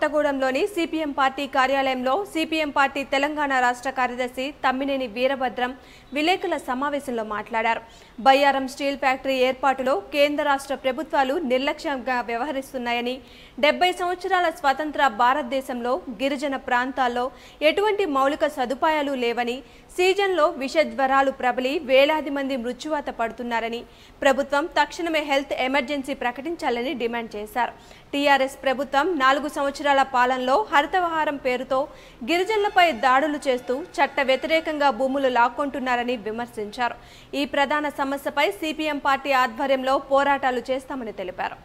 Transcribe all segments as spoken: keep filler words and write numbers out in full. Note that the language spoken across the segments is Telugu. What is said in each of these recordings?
కొత్తగూడెంలోని సిపిఎం పార్టీ కార్యాలయంలో సిపిఎం పార్టీ తెలంగాణ రాష్ట్ర కార్యదర్శి tammineni veerabadram విలేకరుల సమావేశంలో మాట్లాడారు. బయ్యారం స్టీల్ ఫ్యాక్టరీ ఏర్పాటులో కేంద్ర రాష్ట్ర ప్రభుత్వాలు నిర్లక్ష్యంగా వ్యవహరిస్తున్నాయని, డెబ్బై సంవత్సరాల స్వతంత్ర భారతదేశంలో గిరిజన ప్రాంతాల్లో ఎటువంటి మౌలిక సదుపాయాలు లేవని, సీజన్లో విషజ్వరాలు ప్రబలి వేలాది మంది మృత్యువాత పడుతున్నారని, ప్రభుత్వం తక్షణమే హెల్త్ ఎమర్జెన్సీ ప్రకటించాలని డిమాండ్ చేశారు. టీఆర్ఎస్ ప్రభుత్వం నాలుగు సంవత్సరాల పాలనలో హరితవహారం పేరుతో గిరిజనులపై దాడులు చేస్తూ చట్ట వ్యతిరేకంగా భూములు లాక్కొంటున్నారని విమర్శించారు. ఈ ప్రధాన సమస్యపై సిపిఎం పార్టీ ఆధ్వర్యంలో పోరాటాలు చేస్తామని తెలిపారు.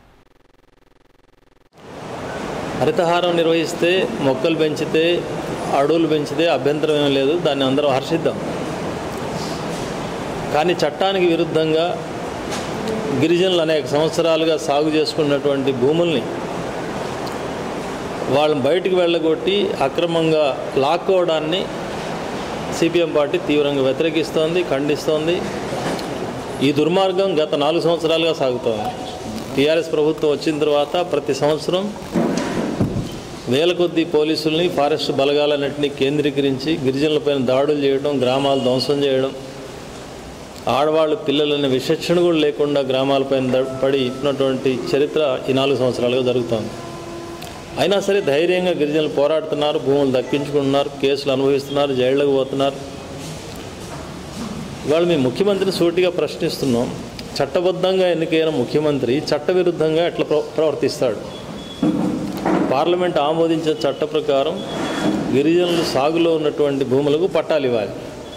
హరితహారం నిర్వహిస్తే, మొక్కలు పెంచితే, అడవులు పెంచితే అభ్యంతరం ఏం లేదు, దాన్ని అందరం హర్షిద్దాం. కానీ చట్టానికి విరుద్ధంగా గిరిజనులు అనేక సంవత్సరాలుగా సాగు చేసుకున్నటువంటి భూముల్ని వాళ్ళని బయటికి వెళ్ళగొట్టి అక్రమంగా లాక్కోవడాన్ని సిపిఎం పార్టీ తీవ్రంగా వ్యతిరేకిస్తోంది, ఖండిస్తోంది. ఈ దుర్మార్గం గత నాలుగు సంవత్సరాలుగా సాగుతోంది. టీఆర్ఎస్ ప్రభుత్వం వచ్చిన తర్వాత ప్రతి సంవత్సరం వేల కొద్ది పోలీసుల్ని, ఫారెస్ట్ బలగాలన్నింటినీ కేంద్రీకరించి గిరిజనులపైన దాడులు చేయడం, గ్రామాలు ధ్వంసం చేయడం, ఆడవాళ్ళు పిల్లలనే విచక్షణ కూడా లేకుండా గ్రామాలపైన పడి ఇచ్చినటువంటి చరిత్ర ఈ నాలుగు సంవత్సరాలుగా జరుగుతోంది. అయినా సరే ధైర్యంగా గిరిజనులు పోరాడుతున్నారు, భూములు దక్కించుకుంటున్నారు, కేసులు అనుభవిస్తున్నారు, జైళ్లకు పోతున్నారు. ఇవాళ మీ ముఖ్యమంత్రిని సూటిగా ప్రశ్నిస్తున్నాం. చట్టబద్ధంగా ఎన్నికైన ముఖ్యమంత్రి చట్టవిరుద్ధంగా ఎట్లా ప్రవర్తిస్తాడు? పార్లమెంట్ ఆమోదించిన చట్ట ప్రకారం గిరిజనులు సాగులో ఉన్నటువంటి భూములకు పట్టాలు ఇవ్వాలి.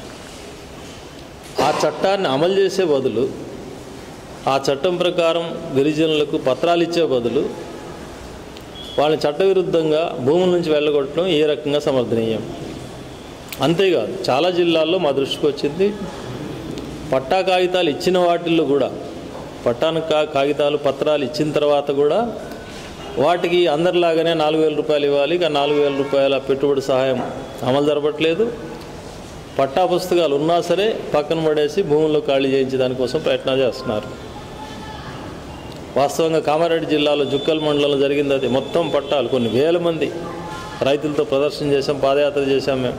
ఆ చట్టాన్ని అమలు చేసే బదులు, ఆ చట్టం ప్రకారం గిరిజనులకు పత్రాలు ఇచ్చే బదులు వాళ్ళని చట్టవిరుద్ధంగా భూముల నుంచి వెళ్ళగొట్టడం ఏ రకంగా సమర్థనీయం? అంతేకాదు, చాలా జిల్లాల్లో మా దృష్టికి వచ్చింది, పట్టా కాగితాలు ఇచ్చిన వాటిల్లో కూడా, పట్టాను కా కాగితాలు పత్రాలు ఇచ్చిన తర్వాత కూడా వాటికి అందరిలాగానే నాలుగు వేల రూపాయలు ఇవ్వాలి. ఇక నాలుగు వేల రూపాయల పెట్టుబడి సహాయం అమలు జరపట్లేదు. పట్టా పుస్తకాలు ఉన్నా సరే పక్కన పడేసి భూముల్లో ఖాళీ చేయించే దానికోసం ప్రయత్నాలు చేస్తున్నారు. వాస్తవంగా కామారెడ్డి జిల్లాలో జుక్కల్ మండలంలో జరిగింది అది. మొత్తం పట్టాలు కొన్ని వేల మంది రైతులతో ప్రదర్శన చేశాం, పాదయాత్ర చేశాం. మేము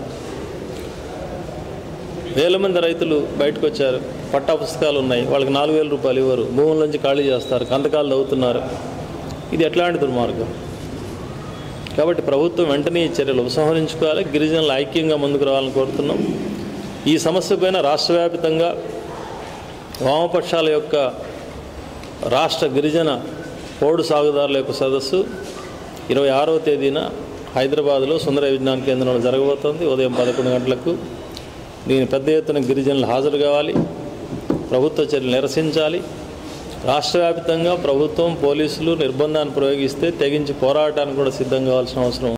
వేల మంది రైతులు బయటకు వచ్చారు. పట్టా పుస్తకాలు ఉన్నాయి, వాళ్ళకి నాలుగు వేల రూపాయలు ఇవ్వరు, భూముల నుంచి ఖాళీ చేస్తారు, కంతకాలు తవ్వుతున్నారు. ఇది ఎట్లాంటి దుర్మార్గం? కాబట్టి ప్రభుత్వం వెంటనే ఈ చర్యలు ఉపసంహరించుకోవాలి, గిరిజనులు ఐక్యంగా ముందుకు రావాలని కోరుతున్నాం. ఈ సమస్య పైన రాష్ట్ర వ్యాప్తంగా వామపక్షాల యొక్క రాష్ట్ర గిరిజన పోడు సాగుదారుల యొక్క సదస్సు ఇరవై ఆరవ తేదీన హైదరాబాద్లో సుందర విజ్ఞాన కేంద్రంలో జరగబోతోంది. ఉదయం పదకొండు గంటలకు దీని పెద్ద ఎత్తున గిరిజనులు హాజరు కావాలి, ప్రభుత్వ చర్యలు నిరసించాలి. రాష్ట్ర వ్యాప్తంగా ప్రభుత్వం, పోలీసులు నిర్బంధాన్ని ప్రయోగిస్తే తెగించి పోరాటానికి కూడా సిద్ధం కావాల్సిన అవసరం